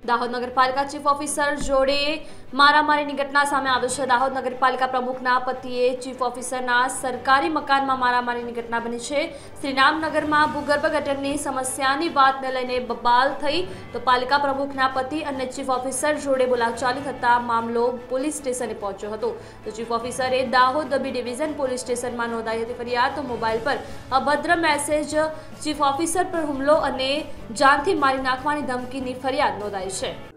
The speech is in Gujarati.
દાહોદ નગરપાલિકા ચીફ ઓફિસર જોડે મારામારીની ઘટના સામે આવી છે। દાહોદ નગરપાલિકા પ્રમુખના પતિએ ચીફ ઓફિસરના સરકારી મકાનમાં મારામારીની ઘટના બની છે। શ્રીરામનગરમાં ભૂગર્ભ ગટરની સમસ્યાની વાતને લઈને બબાલ થઈ તો પાલિકા પ્રમુખના પતિ અને ચીફ ઓફિસર જોડે બોલાચાલી થતા મામલો પોલીસ સ્ટેશને પહોંચ્યો હતો। તો ચીફ ઓફિસરે દાહોદ બી ડિવિઝન પોલીસ સ્ટેશનમાં નોંધાઈ હતી ફરિયાદ। તો મોબાઈલ પર અભદ્ર મેસેજ, ચીફ ઓફિસર પર હુમલો અને જાનથી મારી નાખવાની ધમકીની ફરિયાદ નોંધાઈ છે।